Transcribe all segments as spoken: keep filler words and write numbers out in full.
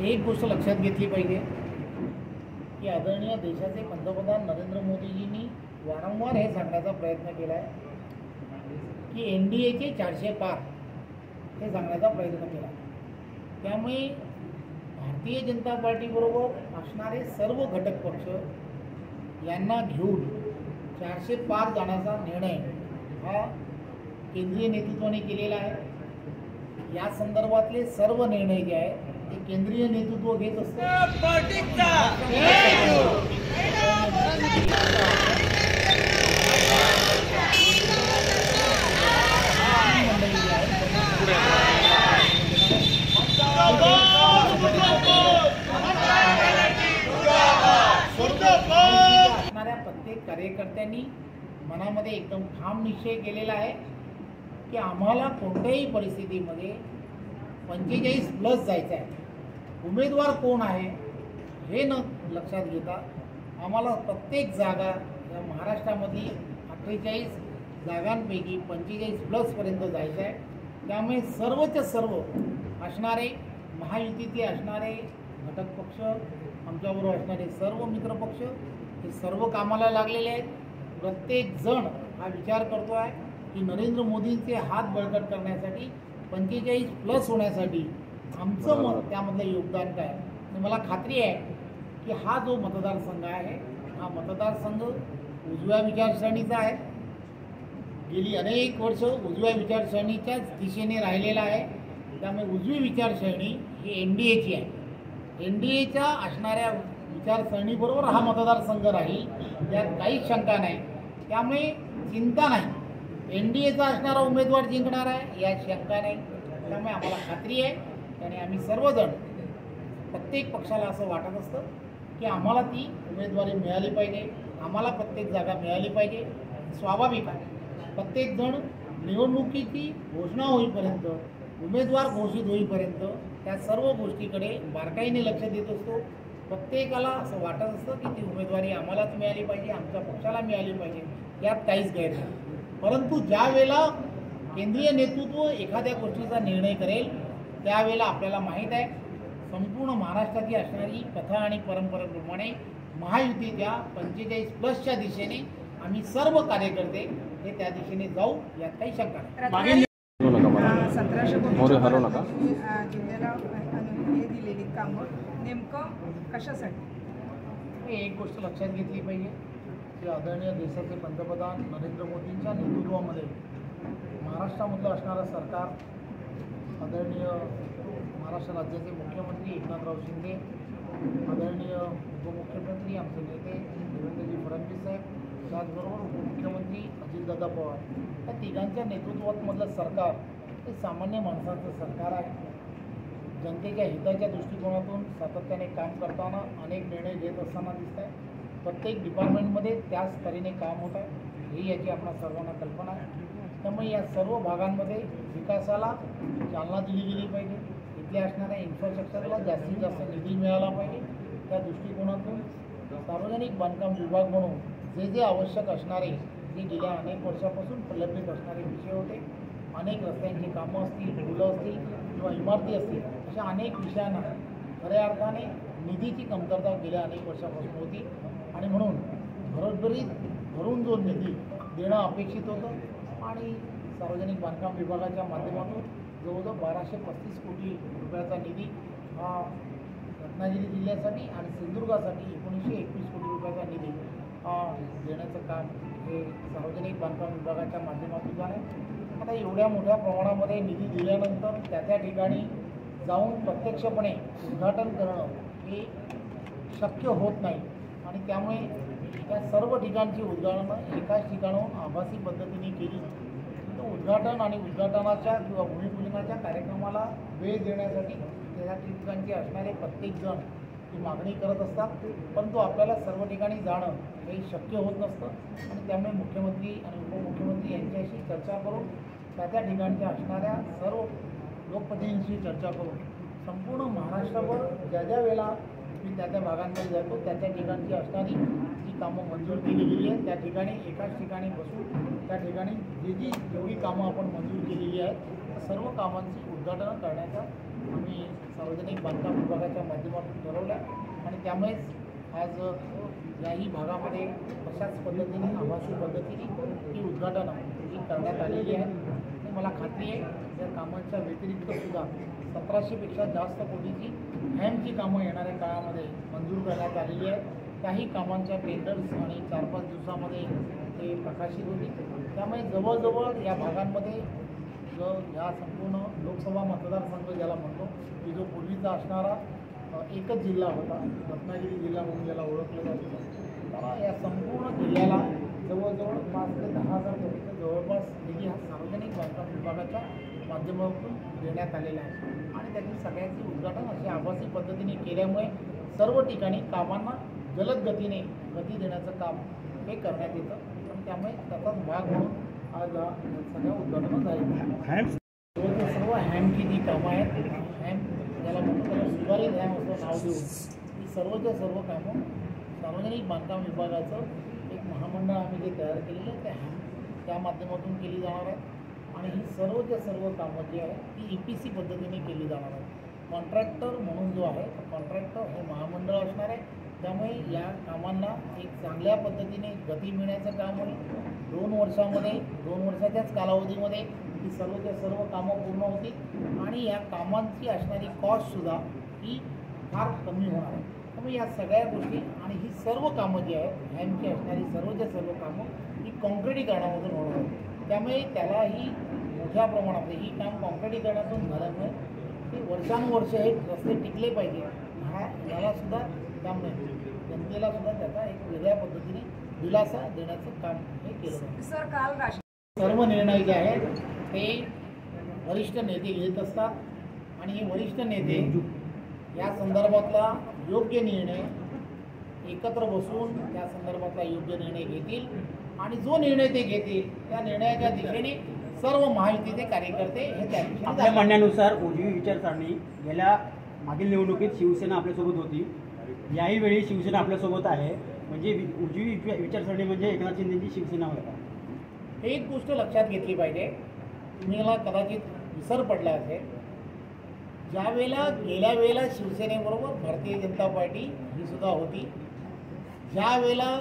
एक गोष्ट लक्षात घेतली पाहिजे की आदरणीय देशाचे पंतप्रधान नरेंद्र मोदीजींनी वारंवार हे सांगण्याचा प्रयत्न केला आहे की एन डी एचे चारशे पार हे सांगण्याचा प्रयत्न केला. त्यामुळे भारतीय जनता पार्टीबरोबर असणारे सर्व घटक पक्ष यांना घेऊन चारशे पार जाण्याचा निर्णय हा केंद्रीय नेतृत्वाने केलेला आहे. या संदर्भातले सर्व निर्णय जे आहेत ते केंद्रीय नेतृत्व घेत असते. असणाऱ्या प्रत्येक कार्यकर्त्यांनी मनामध्ये एकदम ठाम निश्चय केलेला आहे की आम्हाला कोणत्याही परिस्थितीमध्ये पंचेचाळीस प्लस जायचं आहे. उमेदवार कोण आहे हे न लक्षात घेता आम्हाला प्रत्येक जागा या महाराष्ट्रामधली अठ्ठेचाळीस जागांपैकी पंचेचाळीस प्लसपर्यंत जायचं आहे. त्यामुळे सर्वच्या सर्व असणारे महायुतीचे असणारे घटक पक्ष, आमच्याबरोबर असणारे सर्व मित्रपक्ष हे सर्व कामाला लागलेले आहेत. प्रत्येक जण हा विचार करतो आहे की नरेंद्र मोदींचे हात बळकट करण्यासाठी पंचेचाळीस प्लस होण्यासाठी आमचं मत त्यामधलं योगदान काय. आणि मला खात्री आहे की हा जो मतदारसंघ आहे हा मतदारसंघ उजव्या विचारसरणीचा आहे. गेली अनेक वर्ष उजव्या विचारसरणीच्याच दिशेने राहिलेला आहे. त्यामुळे उजवी विचारसरणी ही एन डी एची आहे. एन डी एच्या असणाऱ्या विचारसरणीबरोबर हा मतदारसंघ राहील यात काहीच शंका नाही. त्यामुळे चिंता नाही. एन डी एचा असणारा उमेदवार जिंकणार आहे यात शंका नाही. त्यामुळे आम्हाला खात्री आहे आणि आम्ही सर्वजण प्रत्येक पक्षाला असं वाटत असतं की आम्हाला ती उमेदवारी मिळाली पाहिजे, आम्हाला प्रत्येक जागा मिळाली पाहिजे. स्वाभाविक आहे प्रत्येकजण निवडणुकीची घोषणा होईपर्यंत, उमेदवार घोषित होईपर्यंत त्या सर्व गोष्टीकडे बारकाईने लक्ष देत असतो. प्रत्येकाला असं वाटत असतं की ती उमेदवारी आम्हालाच मिळाली पाहिजे, आमच्या पक्षाला मिळाली पाहिजे, यात काहीच गैर नाही. परंतु ज्या वेळेला केंद्रीय नेतृत्व एखाद्या गोष्टीचा निर्णय करेल त्यावेळेला आपल्याला माहीत आहे संपूर्ण महाराष्ट्राची असणारी कथा आणि परंपरेप्रमाणे महायुतीच्या पंचेचाळीस प्लसच्या दिशेने आम्ही सर्व कार्यकर्ते हे त्या दिशेने जाऊ, यात काही शंका नाही. सतराशे जिल्ह्याला हे दिलेली कामं नेमकं कशासाठी. एक गोष्ट लक्षात घेतली पाहिजे की आदरणीय देशाचे पंतप्रधान नरेंद्र मोदींच्या नेतृत्वामध्ये महाराष्ट्रामधलं असणारं सरकार, आदरणीय महाराष्ट्र राज्याचे मुख्यमंत्री एकनाथराव शिंदे, आदरणीय उपमुख्यमंत्री आमचे नेते देवेंद्रजी फडणवीस साहेब, त्याचबरोबर उपमुख्यमंत्री अजितदादा पवार, या तिघांच्या नेतृत्वामधलं सरकार हे सामान्य माणसांचं सरकार आहे. जनतेच्या हिताच्या दृष्टिकोनातून सातत्याने काम करताना अनेक निर्णय घेत असताना दिसत आहे. प्रत्येक डिपार्टमेंटमध्ये त्याच तऱ्हेने काम होत आहे ही याची आपल्या सर्वांना कल्पना आहे. त्यामुळे या सर्व भागांमध्ये विकासाला चालना दिली गेली पाहिजे. इथल्या असणाऱ्या इन्फ्रास्ट्रक्चरला जास्तीत जास्त निधी मिळाला पाहिजे. त्या दृष्टिकोनातून सार्वजनिक बांधकाम विभाग म्हणून जे जे आवश्यक असणारे, जे गेल्या अनेक वर्षापासून प्रलंबित असणारे विषय होते, अनेक रस्त्यांची कामं असतील, पुलं असतील किंवा इमारती असतील, अशा अनेक विषयांना खऱ्या अर्थाने निधीची कमतरता गेल्या अनेक वर्षापासून होती आणि म्हणून भरभरीत भरून जो निधी देणं अपेक्षित होतं आणि सार्वजनिक बांधकाम विभागाच्या माध्यमातून जवळजवळ बाराशे पस्तीस कोटी रुपयाचा निधी हा रत्नागिरी जिल्ह्यासाठी आणि सिंधुदुर्गासाठी एकोणीसशे एकवीस कोटी रुपयाचा निधी हा देण्याचं काम हे सार्वजनिक बांधकाम विभागाच्या माध्यमातून झालं. आता एवढ्या मोठ्या प्रमाणामध्ये निधी दिल्यानंतर त्या त्या ठिकाणी जाऊन प्रत्यक्षपणे उद्घाटन करणं हे शक्य होत नाही आणि त्यामुळे त्या सर्व ठिकाणची उद्घाटनं एकाच ठिकाणाहून आभासी पद्धतीने केली. तर उद्घाटन आणि उद्घाटनाच्या किंवा भूमिपूजनाच्या कार्यक्रमाला वेळ देण्यासाठी त्या ठिकाणचे असणारे प्रत्येकजण ही मागणी करत असतात. परंतु आपल्याला सर्व ठिकाणी जाणं हे शक्य होत नसतं आणि त्यामुळे मुख्यमंत्री आणि उपमुख्यमंत्री यांच्याशी चर्चा करून त्या त्या ठिकाणच्या असणाऱ्या सर्व लोकप्रतिनिधींशी चर्चा करून संपूर्ण महाराष्ट्रावर ज्या ज्या वेळेला मी त्या त्या भागांमध्ये जातो त्या त्या ठिकाणची असणारी जी कामं मंजूर केली गेली आहेत त्या ठिकाणी एकाच ठिकाणी बसून त्या ठिकाणी जी जी जेवढी कामं आपण मंजूर केलेली आहेत त्या सर्व कामांची उद्घाटन करण्याचा आम्ही सार्वजनिक बांधकाम विभागाच्या माध्यमातून ठरवलं आणि त्यामुळेच आज याही भागामध्ये अशाच पद्धतीने आभासी पद्धतीने ही उद्घाटनं ही करण्यात आलेली आहे. आणि मला खात्री आहे या कामांच्या व्यतिरिक्तसुद्धा सतराशेपेक्षा जास्त कोटीची हॅमची कामं येणाऱ्या काळामध्ये मंजूर करण्यात आलेली आहे. काही कामांच्या टेंडर्स आणि चार पाच दिवसामध्ये ते प्रकाशित होतील. त्यामुळे जवळजवळ या भागांमध्ये जो या संपूर्ण लोकसभा मतदारसंघ ज्याला म्हणतो की जो पूर्वीचा असणारा एकच जिल्हा होता, रत्नागिरी जिल्हा म्हणून ज्याला ओळखलं जातं, त्याला या संपूर्ण जिल्ह्याला जवळजवळ पाच ते दहा हजार कोटीचा जवळपास निधी हा सार्वजनिक बांधकाम विभागाच्या माध्यमातून देण्यात आलेला आहे. आणि त्यातील सगळ्यांचे उद्घाटन असे आभासी पद्धतीने केल्यामुळे सर्व ठिकाणी कामांना जलद गतीने गती देण्याचं काम हे करण्यात येतं. आणि त्यामुळे त्याचाच भाग म्हणून आज सगळ्या उद्घाटनं झाली. सर्व हॅमची जी कामं आहेत, हॅम ज्याला म्हणतो त्याला सुधारित हॅम असं नाव देऊन ही सर्वच्या सर्व कामं सार्वजनिक बांधकाम विभागाचं एक महामंडळ आम्ही जे तयार केलेलं आहे त्या हॅम त्या माध्यमातून केली जाणार आहे. आणि ही सर्वच्या सर्व कामं जी आहे ती ई पी सी पद्धतीने केली जाणार आहे. कॉन्ट्रॅक्टर म्हणून जो आहे कॉन्ट्रॅक्टर हे महामंडळ असणार आहे. त्यामुळे या कामांना एक चांगल्या पद्धतीने गती मिळण्याचं काम होईल. दोन वर्षामध्ये दोन वर्षाच्याच कालावधीमध्ये ही सर्वच्या सर्व कामं पूर्ण होतील आणि या कामांची असणारी कॉस्टसुद्धा ही फार कमी होणार आहे. त्यामुळे या सगळ्या गोष्टी आणि ही सर्व कामं जी आहेत हॅमची असणारी सर्वच्या सर्व कामं ही कॉन्क्रिटीकरणामधून होणार आहेत. त्यामुळे त्यालाही मोठ्या प्रमाणात ही काम कॉन्क्रिटीकरणातून झाल्यामुळे ते वर्षानुवर्ष हे रस्ते टिकले पाहिजे हा यालासुद्धा काम नाही. जनतेलासुद्धा त्याचा एक वेगळ्या पद्धतीने दिलासा देण्याचं काम हे केलं जातं. सर काल राष्ट्र सर्व निर्णय जे आहेत ते वरिष्ठ नेते घेत असतात आणि हे वरिष्ठ नेते या संदर्भातला योग्य निर्णय एकत्र बसून त्या संदर्भातला योग्य निर्णय घेतील आणि जो निर्णय ते घेतील त्या निर्णयाच्या दिशेने सर्व महायुतीचे कार्यकर्ते हे त्या दिशेने आपल्या म्हणण्यानुसार उजवी विचारसरणी गेल्या मागील निवडणुकीत शिवसेना आपल्यासोबत होती, याही वेळी शिवसेना आपल्यासोबत आहे. म्हणजे उजवी विचारसरणी म्हणजे एकनाथ शिंदेची शिवसेना होता. एक गोष्ट लक्षात घेतली पाहिजे, तुम्हाला कदाचित विसर पडला असेल, ज्या वेळेला गेल्या वेळेला शिवसेनेबरोबर भारतीय जनता पार्टी ही सुद्धा होती, ज्या वेळेला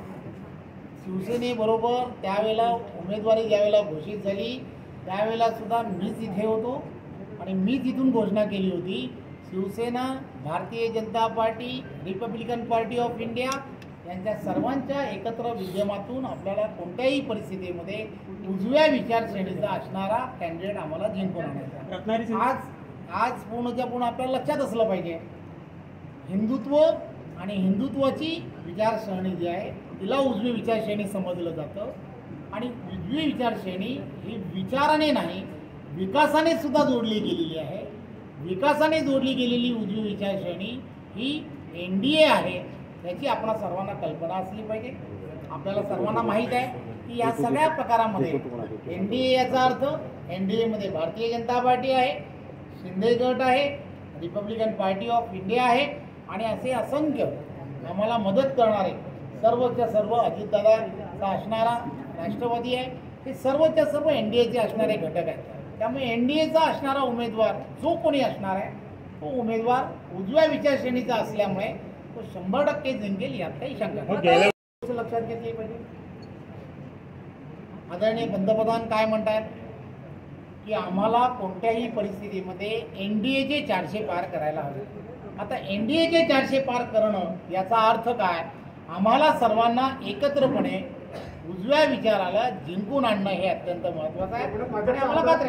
शिवसेनेबरोबर त्यावेळेला उमेदवारी ज्या वेळेला घोषित झाली त्यावेळेला सुद्धा मीच इथे होतो आणि मीच इथून घोषणा केली होती Shivsena, Bharatiya Janata party, Republican party of India यांच्या सर्वांच्या एकत्र विद्यमातून आपल्याला कोणत्याही परिस्थितीमध्ये उजव्या विचारश्रेणीचा असणारा कॅन्डिडेट आम्हाला जिंकून आणायचा. आज आज पूर्णच्या पूर्ण आपल्याला लक्षात असलं पाहिजे, हिंदुत्व आणि हिंदुत्वाची विचारसरणी जी आहे तिला उजवी विचारश्रेणी समजलं जातं आणि उजवी विचारश्रेणी ही विचाराने नाही विकासाने सुद्धा जोडली गेलेली आहे. विकासाने जोडली गेलेली उजवी विचारश्रेणी ही एन डी ए आहे याची आपणा सर्वांना कल्पना असली पाहिजे. आपल्याला सर्वांना माहीत आहे की या सगळ्या प्रकारामध्ये एन डी ए याचा अर्थ एन डी एमध्ये भारतीय जनता पार्टी आहे, शिंदे गट आहे, रिपब्लिकन पार्टी ऑफ इंडिया आहे आणि असे असंख्य आम्हाला मदत करणारे सर्वच्या सर्व अजितदादाचा असणारा राष्ट्रवादी आहे. हे सर्वच्या सर्व एन डी एचे असणारे घटक आहेत. त्यामुळे एन डी एचा असणारा उमेदवार जो कोणी असणार आहे तो उमेदवार उजव्या विचारश्रेणीचा असल्यामुळे तो शंभर टक्के जिंकेल यात काही शंका नाही. लक्षात घेतली पाहिजे. आदरणीय पंतप्रधान काय म्हणतात की आम्हाला कोणत्याही परिस्थितीमध्ये एन डी एचे चारशे पार करायला हवे. आता एन डी एचे चारशे पार करणं याचा अर्थ काय, आम्हाला सर्वांना एकत्रपणे उजव्या विचाराला जिंकून आणणं हे अत्यंत महत्त्वाचं आहे. आणि आम्हाला खात्री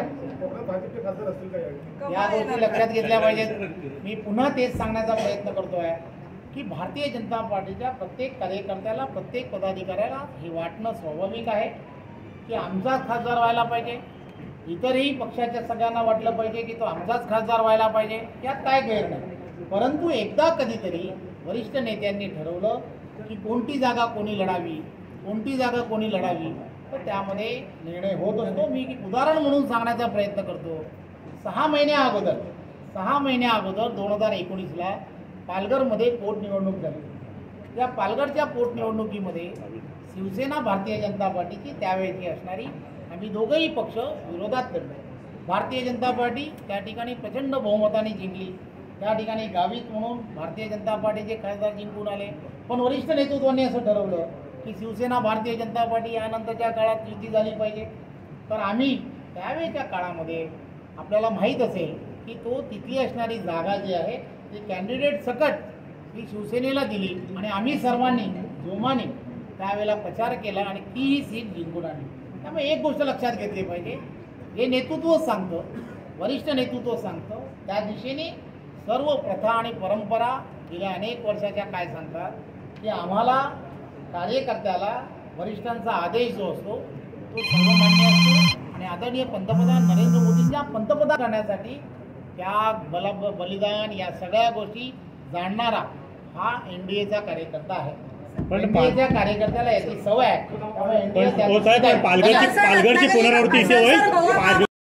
या गोष्टी लक्षात घेतल्या पाहिजेत. मी पुन्हा तेच सांगण्याचा प्रयत्न करतो आहे की भारतीय जनता पार्टीच्या प्रत्येक कार्यकर्त्याला प्रत्येक पदाधिकाऱ्याला हे वाटणं स्वाभाविक आहे की आमचाच खासदार व्हायला पाहिजे. इतरही पक्षाच्या सगळ्यांना वाटलं पाहिजे की तो आमचाच खासदार व्हायला पाहिजे, यात काय गैर नाही. परंतु एकदा कधीतरी वरिष्ठ नेत्यांनी ठरवलं की कोणती जागा कोणी लढावी कोणती जागा कोणी लढावी तर त्यामध्ये निर्णय होत असतो. मी उदाहरण म्हणून सांगण्याचा प्रयत्न करतो. सहा महिन्या अगोदर सहा महिन्या अगोदर दोन हजार एकोणीसला पालघरमध्ये पोटनिवडणूक झाली. या पालघरच्या पोटनिवडणुकीमध्ये शिवसेना भारतीय जनता पार्टीची त्यावेळेची असणारी आम्ही दोघंही पक्ष विरोधात लढलो. भारतीय जनता पार्टी त्या ठिकाणी प्रचंड बहुमताने जिंकली. त्या ठिकाणी गावित म्हणून भारतीय जनता पार्टीचे खासदार जिंकून आले. पण वरिष्ठ नेतृत्वाने असं ठरवलं की शिवसेना भारतीय जनता पार्टी यानंतरच्या काळात युती झाली पाहिजे. तर आम्ही त्यावेळेच्या काळामध्ये आपल्याला माहीत असेल की तो तिथली असणारी जागा जी आहे ती कॅन्डिडेट सकट ही शिवसेनेला दिली आणि आम्ही सर्वांनी जोमाने त्यावेळेला प्रचार केला आणि तीही सीट जिंकून आणली. त्यामुळे एक गोष्ट लक्षात घेतली पाहिजे, हे नेतृत्व सांगतं, वरिष्ठ नेतृत्व सांगतं, त्या दिशेने सर्व प्रथा आणि परंपरा गेल्या अनेक वर्षाच्या काय सांगतात की आम्हाला कार्यकर्त्याला वरिष्ठांचा आदेश जो असतो तो सर्वमान्य असतो आणि आदरणीय पंतप्रधान नरेंद्र मोदींच्या पंतप्रधान करण्यासाठी त्याग बल बलिदान या सगळ्या गोष्टी जाणणारा हा एन डी एचा कार्यकर्ता आहे. एनडीएच्या कार्यकर्त्याला याची सवय आहे. त्यामुळे एनडीए पालघरची पालघरची पुनरावृत्ती इथे होईल.